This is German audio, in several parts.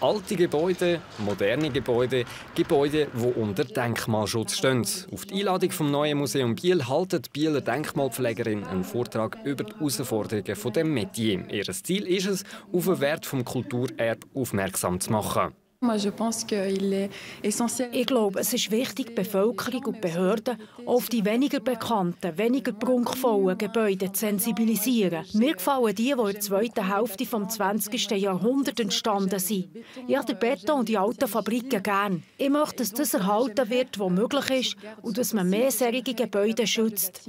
Alte Gebäude, moderne Gebäude, Gebäude, die unter Denkmalschutz stehen. Auf die Einladung vom Neuen Museum Biel haltet die Bieler Denkmalpflegerin einen Vortrag über die Herausforderungen dieses Metier. Ihr Ziel ist es, auf den Wert des Kulturerbes aufmerksam zu machen. Ich glaube, es ist wichtig, die Bevölkerung und die Behörden auf die weniger bekannten, weniger prunkvollen Gebäude zu sensibilisieren. Mir gefallen die in der zweiten Hälfte des 20. Jahrhunderts entstanden sind. Ich habe den Beton und die alten Fabriken gern. Ich möchte, dass das erhalten wird, was möglich ist, und dass man mehr solche Gebäude schützt.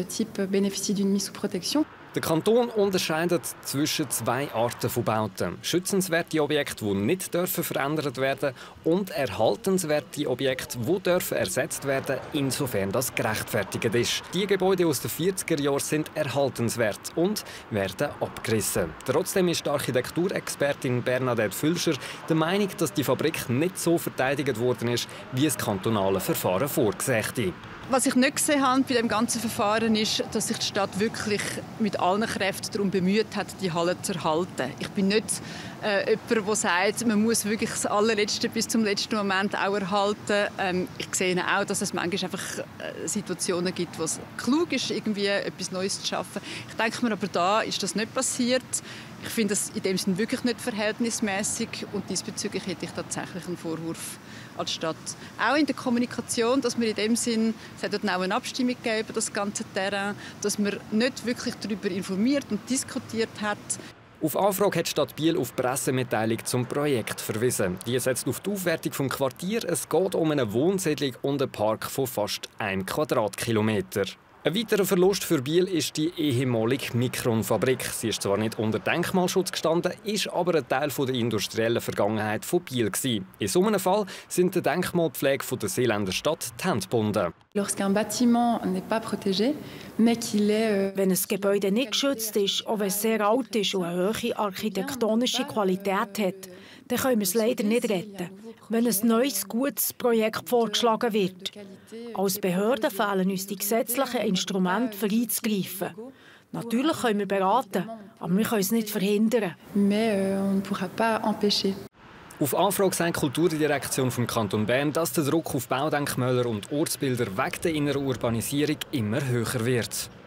Der Kanton unterscheidet zwischen zwei Arten von Bauten. Schützenswerte Objekte, die nicht verändert werden dürfen, und erhaltenswerte Objekte, die ersetzt werden dürfen, insofern das gerechtfertigt ist. Die Gebäude aus den 40er Jahren sind erhaltenswert und werden abgerissen. Trotzdem ist die Architekturexpertin Bernadette Fülscher der Meinung, dass die Fabrik nicht so verteidigt worden ist, wie das kantonale Verfahren vorgesehen. Was ich nicht gesehen habe bei dem ganzen Verfahren ist, dass sich die Stadt wirklich mit allen Kräften darum bemüht hat, die Halle zu erhalten. Ich bin nicht jemand, der sagt, man muss wirklich das Allerletzte bis zum letzten Moment auch erhalten. Ich sehe auch, dass es manchmal einfach Situationen gibt, wo es klug ist, irgendwie etwas Neues zu schaffen. Ich denke mir aber, da ist das nicht passiert. Ich finde das in dem Sinne wirklich nicht verhältnismäßig, und diesbezüglich hätte ich tatsächlich einen Vorwurf an die Stadt. Auch in der Kommunikation, dass wir in dem Sinn, es hat auch eine Abstimmung gegeben, das ganze Terrain, dass man nicht wirklich darüber informiert und diskutiert hat. Auf Anfrage hat die Stadt Biel auf Pressemitteilung zum Projekt verwiesen. Die setzt auf die Aufwertung des Quartiers. Es geht um eine Wohnsiedlung und einen Park von fast 1 Quadratkilometer. Ein weiterer Verlust für Biel ist die ehemalige Mikron-Fabrik. Sie ist zwar nicht unter Denkmalschutz gestanden, ist aber ein Teil der industriellen Vergangenheit von Biel gewesen. In so einem Fall sind der Denkmalpflege der Seeländer Stadt die Hände gebunden. Wenn ein Gebäude nicht geschützt ist, auch wenn es sehr alt ist und eine hohe architektonische Qualität hat, dann können wir es leider nicht retten, wenn ein neues, gutes Projekt vorgeschlagen wird. Als Behörden fehlen uns die gesetzlichen Instrumente, für einzugreifen. Natürlich können wir beraten, aber wir können es nicht verhindern. Auf Anfrage sagt die Kulturdirektion vom Kanton Bern, dass der Druck auf Baudenkmäler und Ortsbilder wegen der inneren Urbanisierung immer höher wird.